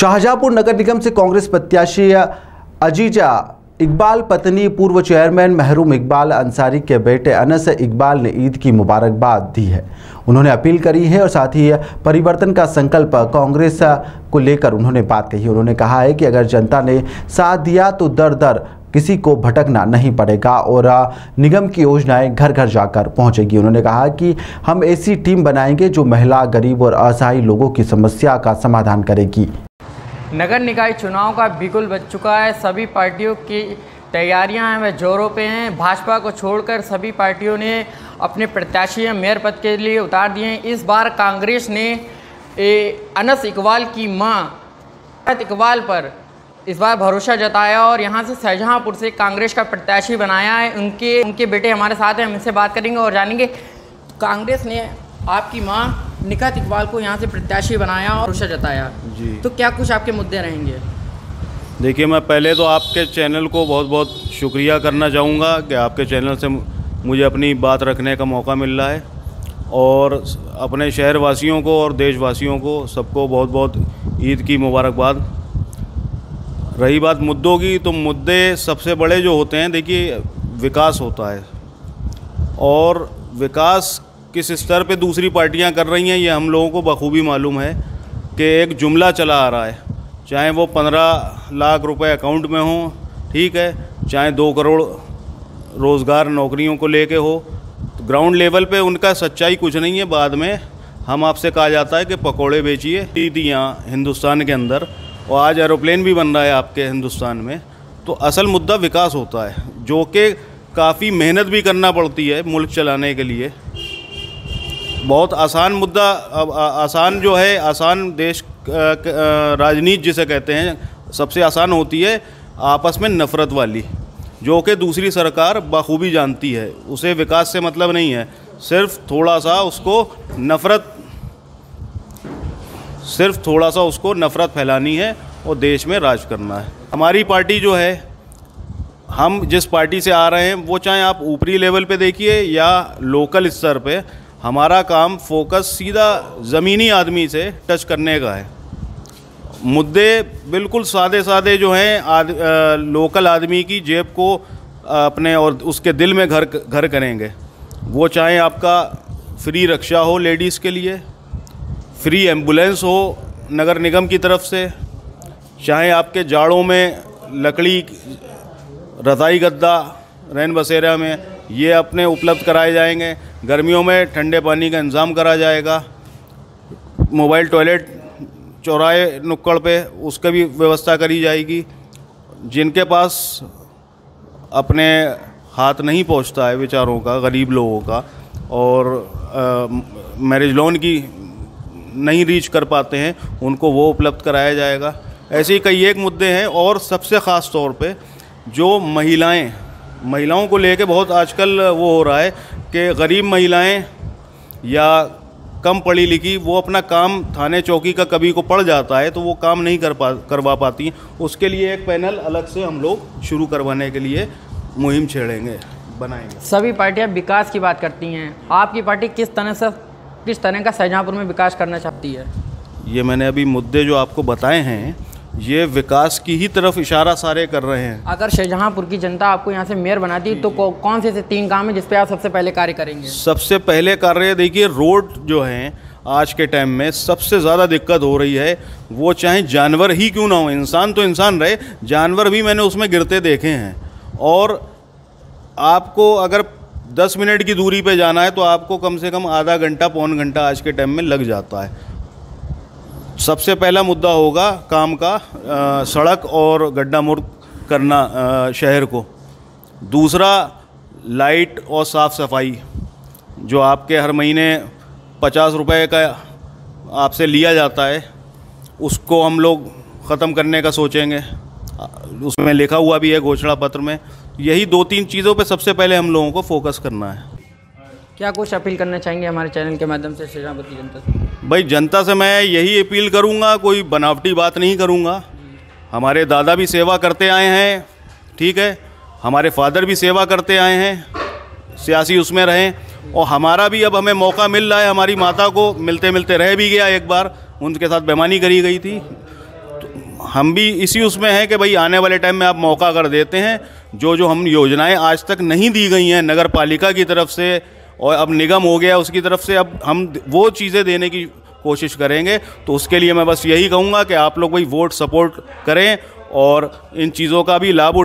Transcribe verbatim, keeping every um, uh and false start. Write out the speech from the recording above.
शाहजहांपुर नगर निगम से कांग्रेस प्रत्याशी अजीजा इकबाल पत्नी पूर्व चेयरमैन महरूम इकबाल अंसारी के बेटे अनस इकबाल ने ईद की मुबारकबाद दी है। उन्होंने अपील करी है और साथ ही परिवर्तन का संकल्प कांग्रेस को लेकर उन्होंने बात कही। उन्होंने कहा है कि अगर जनता ने साथ दिया तो दर दर किसी को भटकना नहीं पड़ेगा और निगम की योजनाएं घर घर जाकर पहुंचेगी। उन्होंने कहा कि हम ऐसी टीम बनाएंगे जो महिला, गरीब और असहाय लोगों की समस्या का समाधान करेगी। नगर निकाय चुनाव का बिगुल बज चुका है। सभी पार्टियों की तैयारियां हैं वह जोरों पे हैं। भाजपा को छोड़कर सभी पार्टियों ने अपने प्रत्याशी मेयर पद के लिए उतार दिए हैं। इस बार कांग्रेस ने अनस इकबाल की मां इकबाल पर इस बार भरोसा जताया और यहां से शाहजहांपुर से कांग्रेस का प्रत्याशी बनाया है। उनके उनके बेटे हमारे साथ हैं, हम इनसे बात करेंगे और जानेंगे कांग्रेस ने आपकी मां निकात इकबाल को यहाँ से प्रत्याशी बनाया और भरोसा जताया जी, तो क्या कुछ आपके मुद्दे रहेंगे? देखिए, मैं पहले तो आपके चैनल को बहुत बहुत शुक्रिया करना चाहूँगा कि आपके चैनल से मुझे अपनी बात रखने का मौका मिल रहा है और अपने शहर वासियों को और देशवासियों को सबको बहुत बहुत ईद की मुबारकबाद। रही बात मुद्दों की, तो मुद्दे सबसे बड़े जो होते हैं, देखिए विकास होता है और विकास किस स्तर पे दूसरी पार्टियां कर रही हैं ये हम लोगों को बखूबी मालूम है कि एक जुमला चला आ रहा है, चाहे वो पंद्रह लाख रुपए अकाउंट में हो, ठीक है, चाहे दो करोड़ रोज़गार नौकरियों को लेके हो, तो ग्राउंड लेवल पे उनका सच्चाई कुछ नहीं है। बाद में हम आपसे कहा जाता है कि पकोड़े बेचिए थी यहाँ हिंदुस्तान के अंदर और आज एरोप्लेन भी बन रहा है आपके हिंदुस्तान में। तो असल मुद्दा विकास होता है जो कि काफ़ी मेहनत भी करना पड़ती है मुल्क चलाने के लिए। बहुत आसान मुद्दा, अब आसान जो है, आसान देश राजनीति जिसे कहते हैं, सबसे आसान होती है आपस में नफ़रत वाली, जो कि दूसरी सरकार बखूबी जानती है। उसे विकास से मतलब नहीं है, सिर्फ थोड़ा सा उसको नफ़रत सिर्फ थोड़ा सा उसको नफ़रत फैलानी है और देश में राज करना है। हमारी पार्टी जो है, हम जिस पार्टी से आ रहे हैं, वो चाहे आप ऊपरी लेवल पे देखिए या लोकल स्तर पे, हमारा काम फोकस सीधा ज़मीनी आदमी से टच करने का है। मुद्दे बिल्कुल सादे सादे जो हैं, आद, आ, लोकल आदमी की जेब को अपने और उसके दिल में घर घर करेंगे। वो चाहे आपका फ्री रक्षा हो लेडीज़ के लिए, फ्री एम्बुलेंस हो नगर निगम की तरफ से, चाहे आपके जाड़ों में लकड़ी रज़ाई गद्दा रैन बसेरा में ये अपने उपलब्ध कराए जाएंगे, गर्मियों में ठंडे पानी का इंतज़ाम करा जाएगा, मोबाइल टॉयलेट चौराहे नुक्कड़ पे उसका भी व्यवस्था करी जाएगी। जिनके पास अपने हाथ नहीं पहुंचता है बेचारों का, गरीब लोगों का, और मैरिज लोन की नहीं रीच कर पाते हैं, उनको वो उपलब्ध कराया जाएगा। ऐसे ही कई एक मुद्दे हैं और सबसे ख़ास तौर पे जो महिलाएं महिलाओं को लेके बहुत आजकल वो हो रहा है कि गरीब महिलाएं या कम पढ़ी लिखी वो अपना काम थाने चौकी का कभी को पड़ जाता है तो वो काम नहीं कर पा करवा पाती हैं। उसके लिए एक पैनल अलग से हम लोग शुरू करवाने के लिए मुहिम छेड़ेंगे, बनाएंगे। सभी पार्टियां विकास की बात करती हैं, आपकी पार्टी किस तरह से किस तरह का शाहजहांपुर में विकास करना चाहती है? ये मैंने अभी मुद्दे जो आपको बताए हैं ये विकास की ही तरफ इशारा सारे कर रहे हैं। अगर शाहजहांपुर की जनता आपको यहाँ से मेयर बनाती तो कौन से से तीन काम है जिस पे आप सबसे पहले कार्य करेंगे? सबसे पहले कार्य, देखिए रोड जो हैं आज के टाइम में सबसे ज़्यादा दिक्कत हो रही है। वो चाहे जानवर ही क्यों ना हो, इंसान तो इंसान रहे, जानवर भी मैंने उसमें गिरते देखे हैं। और आपको अगर दस मिनट की दूरी पे जाना है तो आपको कम से कम आधा घंटा पौन घंटा आज के टाइम में लग जाता है। सबसे पहला मुद्दा होगा काम का, आ, सड़क और गड्ढा मुक्त करना आ, शहर को। दूसरा, लाइट और साफ़ सफाई, जो आपके हर महीने पचास रुपए का आपसे लिया जाता है, उसको हम लोग ख़त्म करने का सोचेंगे। उसमें लिखा हुआ भी है घोषणा पत्र में। यही दो तीन चीज़ों पे सबसे पहले हम लोगों को फोकस करना है। क्या कुछ अपील करना चाहेंगे हमारे चैनल के माध्यम से शाहजहांपुर की जनता से? भाई, जनता से मैं यही अपील करूंगा, कोई बनावटी बात नहीं करूंगा। हमारे दादा भी सेवा करते आए हैं, ठीक है, हमारे फादर भी सेवा करते आए हैं, सियासी उसमें रहें, और हमारा भी अब हमें मौका मिल रहा है। हमारी माता को मिलते मिलते रह भी गया, एक बार उनके साथ बेईमानी करी गई थी, तो हम भी इसी उसमें हैं कि भाई आने वाले टाइम में आप मौका कर देते हैं, जो जो हम योजनाएं आज तक नहीं दी गई हैं नगर पालिका की तरफ से और अब निगम हो गया उसकी तरफ से, अब हम वो चीज़ें देने की कोशिश करेंगे। तो उसके लिए मैं बस यही कहूँगा कि आप लोग भाई वोट सपोर्ट करें और इन चीज़ों का भी लाभ